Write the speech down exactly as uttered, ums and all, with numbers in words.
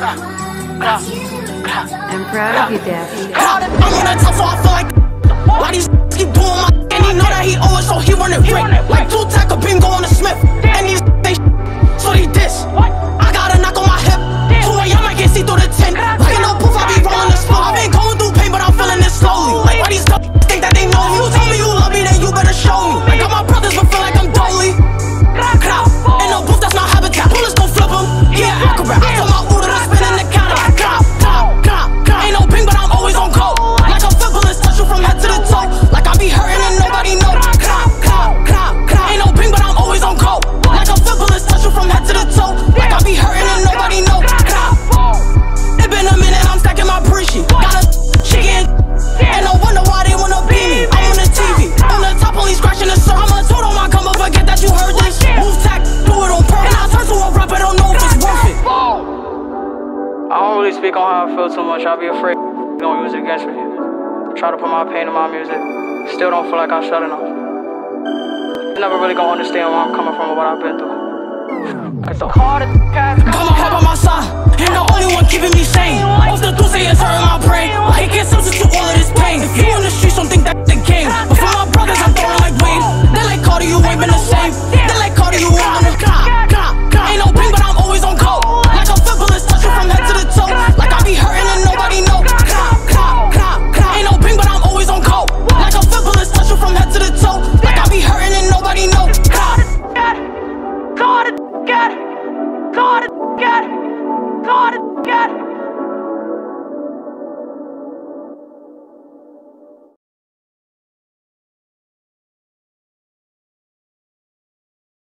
I'm proud of you, Daffy. I'm on the top, so I feel like why these keep doing my and he know that he owe it, so he run it right. Like two tack a beam going to Smith, and these they so they diss. I got a knock on my hip, two way I might get see through the tent. Like no proof, I be rolling the slow. I been going through pain, but I'm feeling it slowly. Like why these think that they know me? You told me you love me, then you better show me. Like got my brothers, but feel like I'm dolly. Ain't no booth, that's not habitat. Bullets gon' flip him. Yeah, acrobat. I told my Uda to spin in the counter. Cop, cop, cop, cop. Ain't no ping, but I'm always on coke. Like a fibulous, touch you from head to the toe. Like I be hurting and nobody know. Cop, cop, cop, cop. Ain't no ping, but I'm always on coke. Like a fibulous, touch you from head to the toe. Like I be hurting and nobody know. Cop. It been a minute, I'm stacking my preachy. Got a chicken. And no wonder why they wanna be me. I'm on the T V. On the top, only scratching the surface. I'm a total on my come up, forget that you heard this. Move tack, do it on purpose. And I turn to a rapper, don't know if it's worth it. I don't really speak on how I feel too much. I'll be afraid they don't use it against me. Try to put my pain in my music. Still don't feel like I should enough. You're never really gonna understand where I'm coming from or what I've been through. It's the hardest task. Got my heart by my side, and the only one keeping me sane. Off the deuce, it's hurting my brain. Like it can't substitute all of this pain. If you